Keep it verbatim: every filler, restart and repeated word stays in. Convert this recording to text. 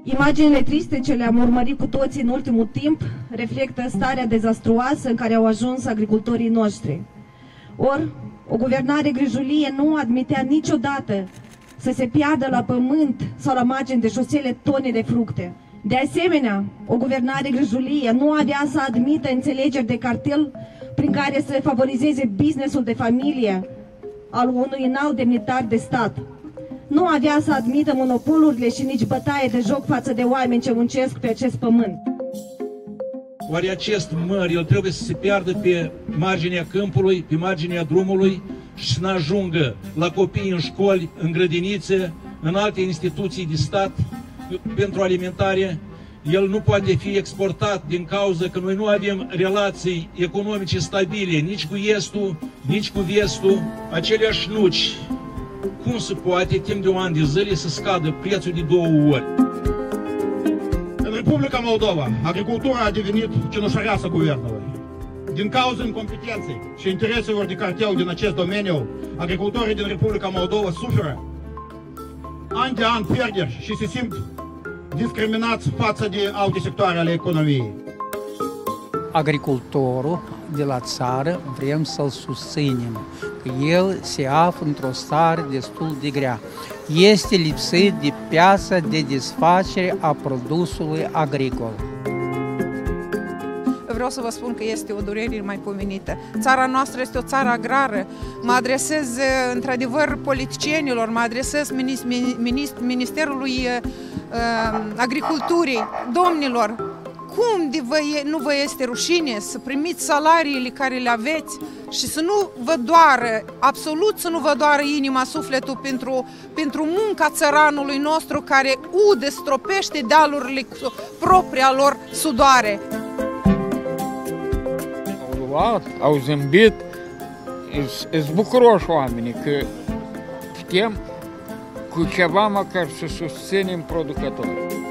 Imaginile triste ce le-am urmărit cu toții în ultimul timp reflectă starea dezastruoasă în care au ajuns agricultorii noștri. Ori, o guvernare grijulie nu admitea niciodată să se piardă la pământ sau la margini de șosele tone de fructe. De asemenea, o guvernare grijulie nu avea să admită înțelegeri de cartel prin care să favorizeze businessul de familie al unui înalt demnitar de stat. Nu avea să admită monopolurile și nici bătaie de joc față de oameni ce muncesc pe acest pământ. Oare acest măr, el trebuie să se piardă pe marginea câmpului, pe marginea drumului și să nu ajungă la copii în școli, în grădinițe, în alte instituții de stat pentru alimentare? El nu poate fi exportat din cauza că noi nu avem relații economice stabile nici cu estul, nici cu vestul. Aceleași nuci, cum se poate timp de un an de zile să scadă prețul de două ori? În Republica Moldova, agricultura a devenit cenușăreasă guvernului. Din cauza incompetenței și intereselor de cartel din acest domeniu, agricultorii din Republica Moldova suferă an de an pierderi și se simt discriminați față de alte sectoare ale economiei. Agricultorul de la țară vrem să-l susținem, că el se află într-o stare destul de grea. Este lipsit de piața de desfacere a produsului agricol. Vreau să vă spun că este o durere mai pomenită. Țara noastră este o țară agrară. Mă adresez într-adevăr politicienilor, mă adresez Ministerului Agriculturii. Domnilor, cum de vă, nu vă este rușine să primiți salariile care le aveți și să nu vă doară, absolut să nu vă doară inima, sufletul pentru, pentru munca țăranului nostru care ude, stropește dealurile cu propria lor sudoare. Au luat, au zâmbit, sunt bucuroși oamenii că putem cu ceva măcar să susținem producătorii.